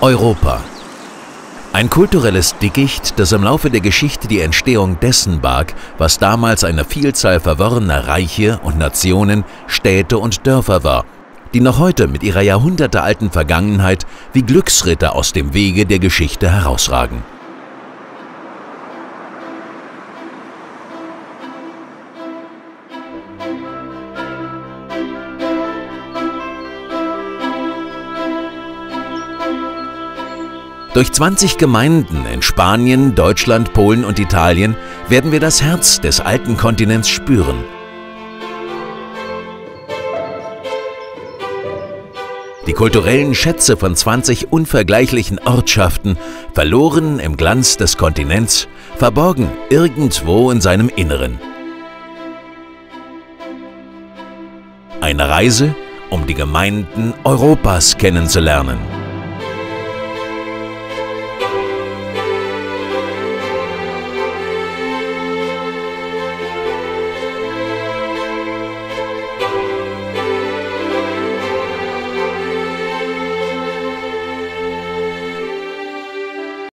Europa. Ein kulturelles Dickicht, das im Laufe der Geschichte die Entstehung dessen barg, was damals eine Vielzahl verworrener Reiche und Nationen, Städte und Dörfer war, die noch heute mit ihrer jahrhundertealten Vergangenheit wie Glücksritter aus dem Wege der Geschichte herausragen. Durch 20 Gemeinden in Spanien, Deutschland, Polen und Italien werden wir das Herz des alten Kontinents spüren. Die kulturellen Schätze von 20 unvergleichlichen Ortschaften, verloren im Glanz des Kontinents, verborgen irgendwo in seinem Inneren. Eine Reise, um die Gemeinden Europas kennenzulernen.